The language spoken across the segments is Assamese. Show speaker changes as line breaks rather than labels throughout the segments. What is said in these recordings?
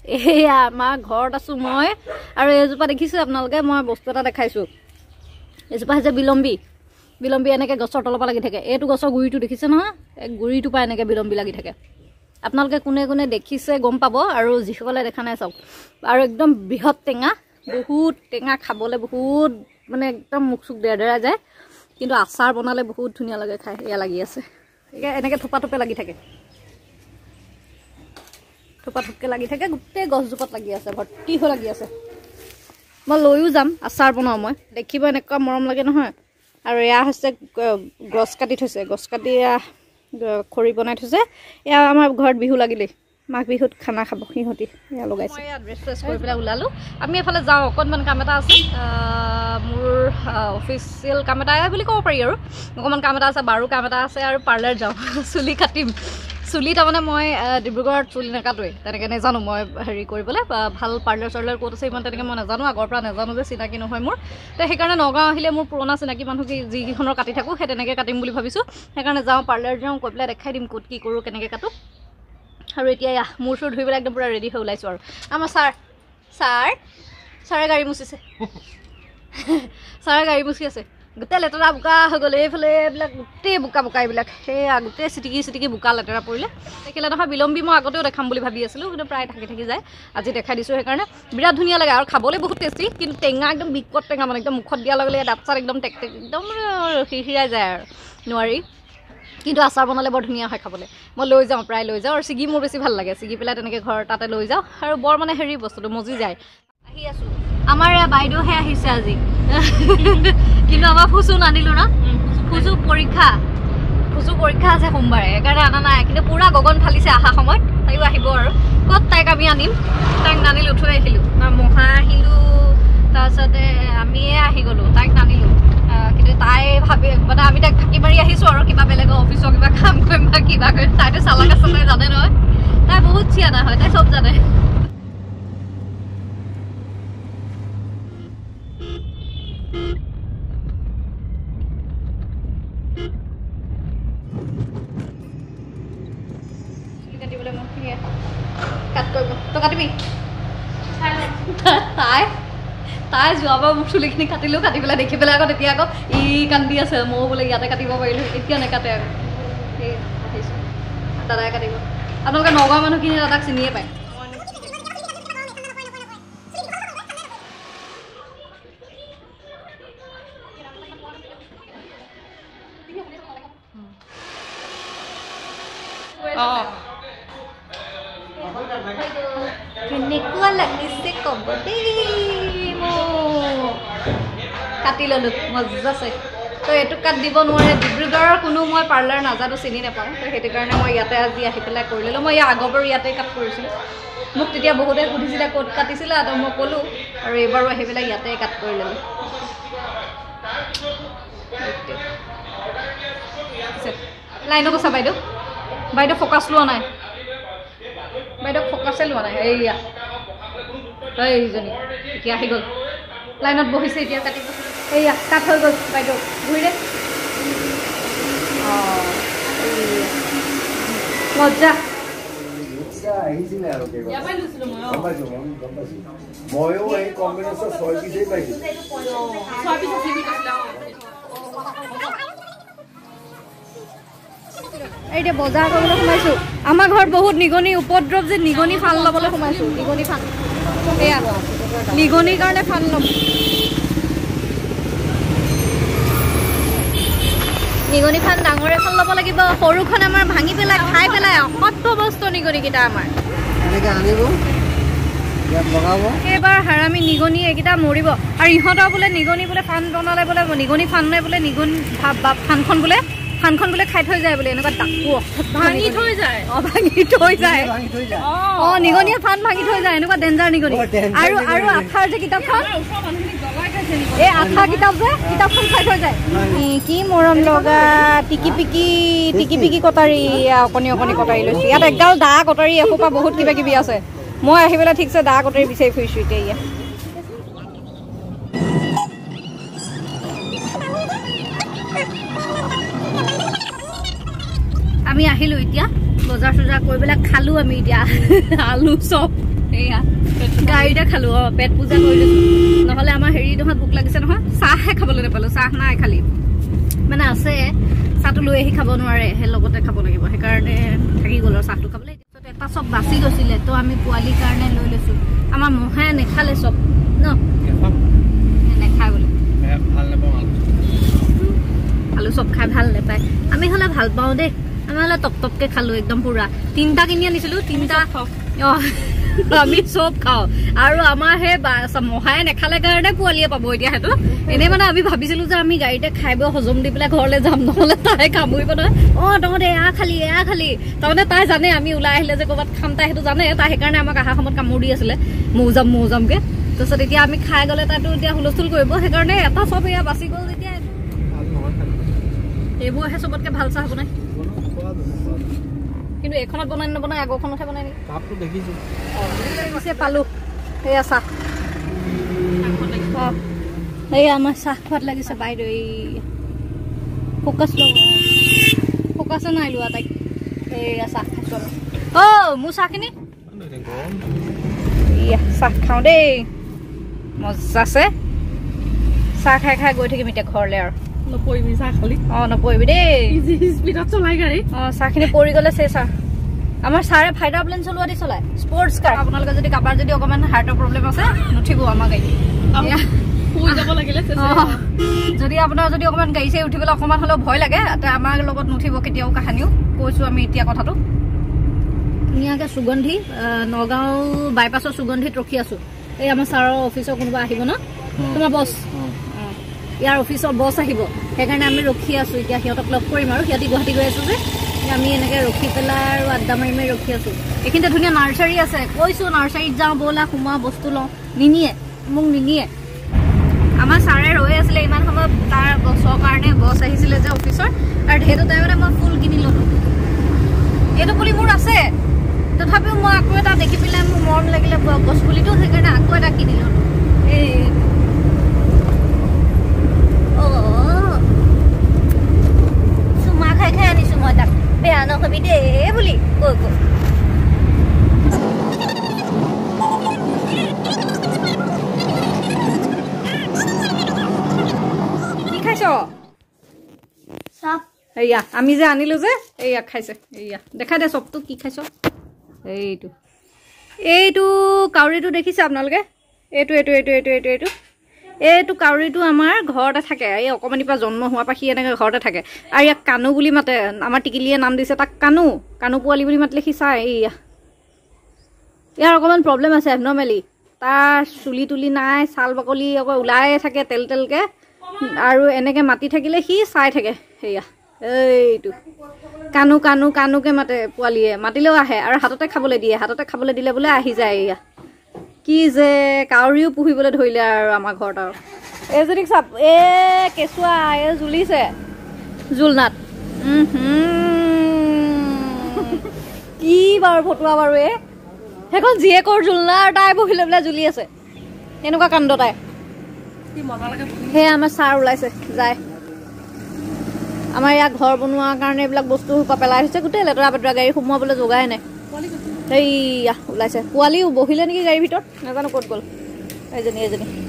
এয়া আমাৰ ঘৰত আছো মই আৰু এজোপা দেখিছো আপোনালোকে মই বস্তু এটা দেখাইছো এজোপা হৈছে বিলম্বী বিলম্বী এনেকৈ গছৰ তলৰ পৰা লাগি থাকে এইটো গছৰ গুৰিটো দেখিছে নহয় এই গুৰিটোৰ পৰা এনেকৈ বিলম্বী লাগি থাকে আপোনালোকে কোনে কোনে দেখিছে গম পাব আৰু যিসকলে দেখা নাই চাওক আৰু একদম বৃহৎ টেঙা বহুত টেঙা খাবলৈ বহুত মানে একদম মুখ চুক দেৰা যায় কিন্তু আচাৰ বনালে বহুত ধুনীয়া লাগে খাই এয়া লাগি আছে এনেকৈ থোপা থোপে লাগি থাকে থোপা থোপকে লাগি থাকে গোটেই গছজোপাত লাগি আছে ভৰ্তি হৈ লাগি আছে মই লৈও যাম আচাৰ বনাওঁ মই দেখিব এনেকুৱা মৰম লাগে নহয় আৰু এয়া হৈছে গছ কাটি থৈছে গছ কাটি খৰি বনাই থৈছে এয়া আমাৰ ঘৰত বিহু লাগিলেই মাঘ বিহুত খানা খাব সিহঁতি এয়া লগাইছে মই ইয়াত ড্ৰেছ কৰি পেলাই ওলালোঁ আমি এফালে যাওঁ অকণমান কাম এটা আছে মোৰ অফিচিয়েল কাম এটা বুলি ক'ব পাৰি আৰু অকণমান কাম এটা আছে বাৰু কাম এটা আছে আৰু পাৰ্লাৰ যাওঁ চুলি কাটিম চুলি তাৰমানে মই ডিব্ৰুগড়ত চুলি নাকাটোৱেই তেনেকৈ নাজানো মই হেৰি কৰিবলৈ ভাল পাৰ্লাৰ চাৰ্লাৰ ক'ত আছে ইমান তেনেকৈ মই নাজানো আগৰ পৰা নাজানো যে চিনাকি নহয় মোৰ তো সেইকাৰণে নগাঁও আহিলে মোৰ পুৰণা চিনাকি মানুহ যিকেইখনৰ কাটি থাকোঁ সেই তেনেকৈ কাটিম বুলি ভাবিছোঁ সেইকাৰণে যাওঁ পাৰ্লাৰ যাওঁ কৈ পেলাই দেখাই দিম ক'ত কি কৰোঁ কেনেকৈ কাটোঁ আৰু এতিয়া মোৰ চুৰ ধুই পেলাই একদম পূৰা ৰেডি হৈ ওলাইছোঁ আৰু আমাৰ ছাৰে গাড়ী মুচিছে ছাৰে গাড়ী মুচি আছে গোটেই লেতেৰা বোকা হৈ গ'ল এইফালে এইবিলাক গোটেই বোকা এইবিলাক সেয়া গোটেই চিটিকি বোকা লেতেৰা পৰিলে দেখিলে নহয় বিলম্বী মই আগতেও দেখাম বুলি ভাবি আছিলোঁ কিন্তু প্ৰায় থাকি যায় আজি দেখাই দিছোঁ সেইকাৰণে বিৰাট ধুনীয়া লাগে আৰু খাবলৈ বহুত টেষ্টি কিন্তু টেঙা একদম বিকট টেঙা মানে একদম মুখত দিয়াৰ লগে লগে দাঁত চাত একদম একদম খিৰখিৰাই যায় আৰু নোৱাৰি কিন্তু আচাৰ বনালে বৰ ধুনীয়া হয় খাবলৈ মই লৈ যাওঁ প্ৰায় লৈ যাওঁ আৰু ছিগি মোৰ বেছি ভাল লাগে ছিগি পেলাই তেনেকৈ ঘৰ তাতে লৈ যাওঁ আৰু বৰ মানে হেৰি বস্তুটো মজি যায় আহি আছোঁ আমাৰ বাইদেউহে আহিছে আজি কিন্তু আমাৰ ফুচু নানিলোঁ ন ফুচু পৰীক্ষা আছে সোমবাৰে সেইকাৰণে অনা নাই কিন্তু পূৰা গগন ফালিছে অহা সময়ত তাইও আহিব আৰু ক'ত তাইক আমি আনিম তাইক নানিলোঁ থৈ আহিলোঁ মহা আহিলোঁ তাৰপিছতে আমিয়ে আহি গ'লোঁ তাইক নানিলোঁ কিন্তু তাই ভাবি মানে আমি তাইক থাকি মাৰি আহিছোঁ আৰু কিবা বেলেগৰ অফিচৰ কিবা কাম কৰিম বা কিবা কৰিম তাইতো চালাক আছে তাই জানে নহয় তাই বহুত চিয়ানা হয় তাই চব জানে তাই যোৱাবাৰ মোক চুলিখিনি কাটিলোঁ কাটি পেলাই দেখি পেলাই আকৌ তেতিয়া আকৌ ই কান্দি আছে ময়ো বোলে ইয়াতে কাটিব পাৰিলোঁ এতিয়া নেকাটে আকৌ সেই আহিছোঁ দাদাই কাটিব আপোনালোকে নগাঁৱৰ মানুহখিনি দাদাক চিনিয়ে পায় কেনেকুৱা লাগিছে ক'ব দেই কাটি ল'লোঁ মজা আছে তো এইটো কাট দিব নোৱাৰে ডিব্ৰুগড়ৰ কোনো মই পাৰ্লাৰ নাজানো চিনি নাপাওঁ তো সেইটো কাৰণে মই ইয়াতে আজি আহি পেলাই কৰি ল'লোঁ মই আগৰ বাৰু ইয়াতে কাট কৰিছিলোঁ মোক তেতিয়া বহুতে সুধিছিলে ক'ত কাটিছিলে তো মই ক'লোঁ আৰু এইবাৰো আহি পেলাই ইয়াতে কাট কৰি ল'লোঁ লাইনত আছা বাইদেউ ফ'কাছ লোৱা নাই বাইদেউ ফ'কাছে লোৱা নাই এইয়া এইজনী এতিয়া আহি গ'ল লাইনত বহিছে এতিয়া কাটিব এইয়া কাট হৈ গ'ল বাইদেউ ঘূৰিলে মজা
ময়ো এই কম্বিনেশ্যন 6 পিচেই পাইছিলোঁ
এতিয়া বজাৰ কৰিবলৈ সোমাইছোঁ আমাৰ ঘৰত বহুত নিগনি উপদ্ৰৱ যে নিগনি ফান ল'বলৈ সোমাইছোঁ নিগনি ফান এয়া নিগনিৰ কাৰণে ফান ল'ম নিগনি ফান ডাঙৰ এখন ল'ব লাগিব সৰুখন আমাৰ ভাঙি পেলাই খাই পেলাই অসত্য বস্তু নিগনিকেইটা আমাৰ এইবাৰ হাৰামি নিগনি এইকেইটা মৰিব আৰু ইহঁতৰ বোলে নিগনি বোলে ফান বনালে বোলে নিগনি ফানে বোলে নিগনি ফানখন বোলে খাই থৈ যায় বোলে এনেকুৱা ডাকু ভাঙি থৈ যায় নিগনিয়ে ফান ভাঙি থৈ যায় এনেকুৱা ডেঞ্জাৰ নিগনি আৰু আঠাৰ যে কিতাপখন এই আঠা কিতাপখন খাই থৈ যায় কি মৰম লগা টিকি পিকি কটাৰী অকণি কটাৰী লৈছোঁ ইয়াত একগাল দা কটাৰী এসোপা বহুত কিবা কিবি আছে মই আহি পেলাই ঠিকছে দা কটাৰী বিচাৰি ফুৰিছোঁ এতিয়া ইয়াত আমি আহিলোঁ এতিয়া বজাৰ চজাৰ কৰি পেলাই খালোঁ আমি এতিয়া আলু চপ এয়া গাড়ীতে খালো পেট পূজা কৰি লৈছো নহলে আমাৰ হেৰি নহয় ভোক লাগিছে নহয় চাহহে খাবলৈ নাপালো চাহ নাই খালি মানে আছে চাহটো লৈ আহি খাব নোৱাৰে সেই লগতে খাব লাগিব সেইকাৰণে থাকি গ'ল আৰু চাহটো খাবলৈ এটা চব বাচি গৈছিলে তো আমি পোৱালিৰ কাৰণে লৈ লৈছো আমাৰ মহে নেখালে চব ন নেখায় বোলে আলু চব খাই ভাল নাপায় আমি হলে ভাল পাওঁ দেই আমি হলে টপ টপকে খালো একদম পুৰা 3টা কিনি আনিছিলো 3টা আমি চব খাওঁ আৰু আমাৰ হে মহাই নেখালে কাৰণে পোৱালিয়ে পাব এতিয়া সেইটো এনে মানে আমি ভাবিছিলো যে আমি গাড়ীতে খাই বৈ হজম দি পেলাই ঘৰলৈ যাম নহলে তাই কামুৰিব নহয় তহঁতে এয়া খালি তাৰমানে তাই জানে আমি ওলাই আহিলে যে ক'ৰবাত খাম তাই সেইটো জানে তাই সেইকাৰণে আমাক অহা সময়ত কামুৰি দি আছিলে মৌ যামকে তাৰপিছত এতিয়া আমি খাই গ'লে তাইতো এতিয়া হুলস্থুল কৰিব সেইকাৰণে এটা চব এয়া বাচি গ'ল যেতিয়া এইবোৰ আহে চবতকে ভাল চাহ বনাই কিন্তু এখনত বনাই নবনাই আগৰখনতহে বনাই নেকি কাপটো দেখিছো পালো এয়া চাহ এয়া আমাৰ চাহ খোৱাত লাগিছে বাইদেউ এই ফকাছ নাই লোৱা তাইক এয়া চাহ খাইছো মোৰ চাহখিনি এয়া চাহ খাওঁ দেই মজা আছে চাহ খাই খাই গৈ থাকিম এতিয়া ঘৰলৈ আৰু নপৰিবি চাহ খালি নপৰিবি দেই স্পীডত চলাই গাড়ী চাহখিনি পৰি গ'লে চেচ আৰু আমাৰ ছাৰে ফাইটাৰ প্লেন চলোৱা দি চলায় স্পৰ্টছ কাৰ আপোনালোকে যদি কাৰোবাৰ যদি অকণমান হাৰ্টৰ প্ৰব্লেম আছে নুঠিব আমাৰ গাড়ী শুই যাব লাগিলে যদি আপোনাৰ যদি অকণমান গাড়ী চাই উঠিবলৈ অকণমান হ'লেও ভয় লাগে আমাৰ লগত নুঠিব কেতিয়াও কাহানিও কৈছোঁ আমি এতিয়া কথাটো ধুনীয়াকৈ সুগন্ধি নগাঁও বাইপাছৰ সুগন্ধিত ৰখি আছোঁ এই আমাৰ ছাৰৰ অফিচৰ কোনোবা আহিব ন তোমাৰ বছ ইয়াৰ অফিচৰ বছ আহিব সেইকাৰণে আমি ৰখি আছো এতিয়া সিহঁতক লগ কৰিম আৰু সিহঁতি গুৱাহাটী গৈ আছো যে আমি এনেকে ৰখি পেলাই আৰু আড্ডা মাৰি মাৰি ৰখি আছো এইখিনিতে ধুনীয়া নাৰ্চাৰী আছে কৈছো নাৰ্চাৰীত যাওঁ ব'লা সোমোৱা বস্তু লওঁ মোক নিনিয়ে আমাৰ ছাৰে ৰৈ আছিলে ইমান সময় তাৰ বছৰ কাৰণে বছ আহিছিলে যে অফিচৰ আৰু সেইটো টাইমতে মই ফুল কিনি ললো এইটো পুলি মোৰ আছে তথাপিও মই আকৌ এটা দেখি পেলাই মোৰ মৰম লাগিলে গছ পুলিটো সেইকাৰণে আকৌ এটা কিনি ললো এই খাই খাই আনিছো মই তাক বেয়া নকবি দেই বুলি কৈ কি খাইছ এয়া আমি যে আনিলো যে এয়া খাইছে এয়া দেখাই দে চবটো কি খাইছ এইটো কাউৰীটো দেখিছে আপোনালোকে এইটো কাউৰীটো আমাৰ ঘৰতে থাকে এই অকণমানিৰ পৰা জন্ম হোৱাৰ পৰা সি এনেকৈ ঘৰতে থাকে আৰু ইয়াক কানু বুলি মাতে আমাৰ টিকিলিয়ে নাম দিছে তাক কানু পোৱালি বুলি মাতিলে সি চাই ইয়াৰ অকণমান প্ৰব্লেম আছে এবনৰ্মেলি তাৰ চুলি তুলি নাই ছাল বাকলি আকৌ ওলাই থাকে তেলকে আৰু এনেকৈ মাতি থাকিলে সি চাই থাকে সেয়া এইটো কানুকে মাতে পোৱালিয়ে মাতিলেও আহে আৰু হাততে খাবলৈ দিলে বোলে আহি যায় এয়া কি যে কাউৰীও পুহিবলৈ ধৰিলে আৰু আমাৰ ঘৰত আৰু এইজনীক চাপ কেঁচুৱা জুলিছে জুলনাত কি বাৰু ফটোৱা বাৰু সেইখন জীয়েকৰ জুলনা আৰু তাই বহিলৈ পেলাই জুলি আছে এনেকুৱা কাণ্ড তাই সেয়া আমাৰ ছাৰ ওলাইছে যায় আমাৰ ইয়াত ঘৰ বনোৱাৰ কাৰণে এইবিলাক বস্তু পেলাই থৈছে গোটেই লেতেৰা পেতেৰা গাড়ী সোমোৱাবলৈ যোগাই নাই এইয়া ওলাইছে পোৱালিও বহিলে নেকি গাড়ীৰ ভিতৰত নাজানো ক'ত গ'ল এজনী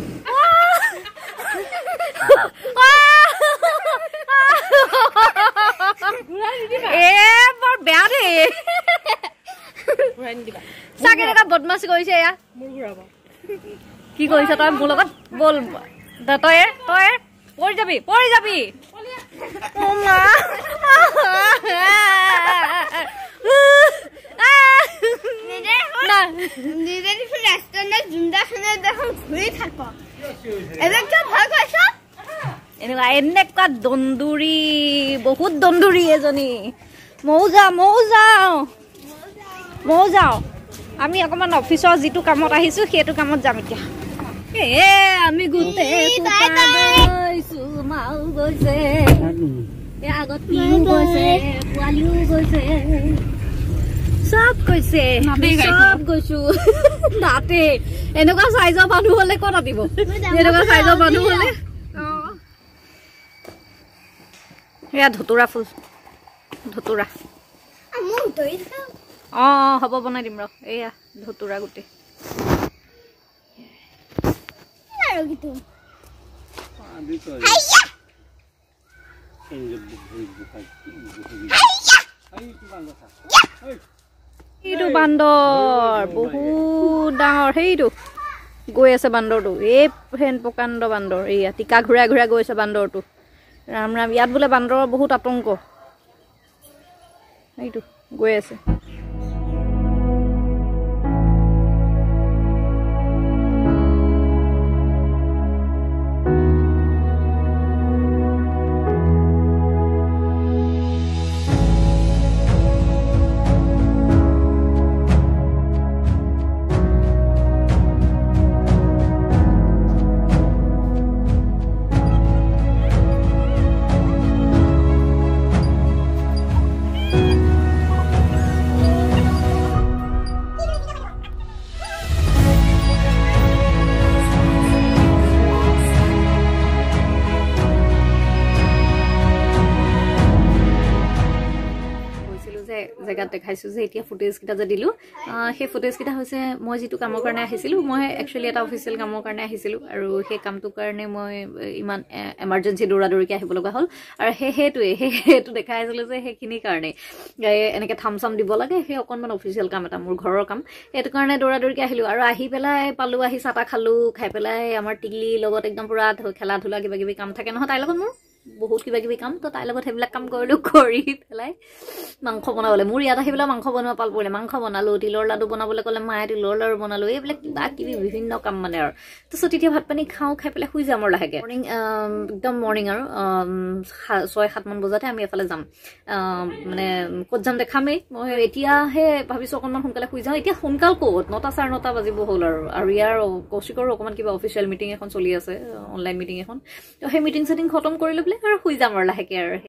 বৰ বেয়া দেই চাগে এটা বদমাছি কৰিছে এয়া কি কৰিছ তই মোৰ লগত বল তই পৰি যাবি এনেকুৱা দন্দুৰী বহুত দন্দুৰী এজনী ময়ো যাওঁ আমি অকণমান অফিচৰ যিটো কামত আহিছো সেইটো কামত যাম এতিয়া আমি গোটেই মাও গৈছে আগত পোৱালিও গৈছে সব গৈছে গৈছো তাতে এনেকুৱা চাইজৰ মানুহ হলে ক'ত আতিব এনেকুৱা চাইজৰ মানুহ হলে এয়া ধতুৰা ফুল হ'ব বনাই দিম ৰ এয়া ধতুৰা গোটেই
gitu.
Itu bandor বহুত ডাঙৰ সেইটো গৈ আছে বান্দৰটো এই হেন প্ৰকাণ্ড বান্দৰ এইয়া টিকা ঘূৰাই ঘূৰাই গৈ আছে বান্দৰটো ৰাম ৰাম ইয়াত বোলে বান্দৰৰ বহুত আতংক এইটো গৈ আছে জেগাত দেখাইছো যে এতিয়া ফুটেজ কিটা যে দিলো সেই ফুটেজ কিটা হৈছে মই যেটো কামৰ কাৰণে আহিছিলো মই একচুয়ালি এটা অফিচিয়েল কামৰ কাৰণে আহিছিলো আৰু সেই কামটো কাৰণে মই ইমান এমাৰ্জেন্সি দৌৰাদৌৰিকে আহিব লগা হ'ল আৰু সেইটো দেখাইছিলো যে সেইখিনি কাৰণে এনেকে থামসাম দিব লাগে সেই অকনমান অফিচিয়েল কাম এটা মোৰ ঘৰৰ কাম এটো কাৰণে দৌৰাদৌৰিকে আহিলো আৰু আহি পেলাই পালো আহি চাটা খালো খাই পেলাই আমাৰ টিগলি লগত একদম পুৰা খেলা ধুলা কিবা কিবি কাম থাকে নহয় তাই লগত মোৰ বহুত কিবা কিবি কাম তো তাই লগত হেবিলাক কাম কৰিলো কৰি পেলাই মাংস বনাবলে মোৰ ইয়াত আহিবলে মাংস বনোৱা পাল পৰিলে মাংস বনালো তিলৰ লাডু বনাবলে কলে মায়ে তিলৰ লাডু বনালো এইবিলাক কিবা কিবি বিভিন্ন কাম মানে আৰু তো তেতিয়া ভাত পানী খাও খাই পেলাই শুই যাম লাহেকে মৰ্নিং একদম মৰ্নিং আৰু 6-7 মান বজাতে আমি এফালে যাম মানে ক'ত যাম দেখামেই মই এতিয়াহে ভাবিছো অকনমান সোনকালে শুই যাওঁ এতিয়া সোনকাল ক'ত 9:30 বাজিব হ'ল আৰু ইয়াৰ কৌশিকৰ অকমান কিবা অফিচিয়েল মিটিং এখন চলি আছে অনলাইন মিটিং এখন তো সেই মিটিং সেটিং খতম কৰি লবলে আৰু শুই যাম লাহেকে আৰু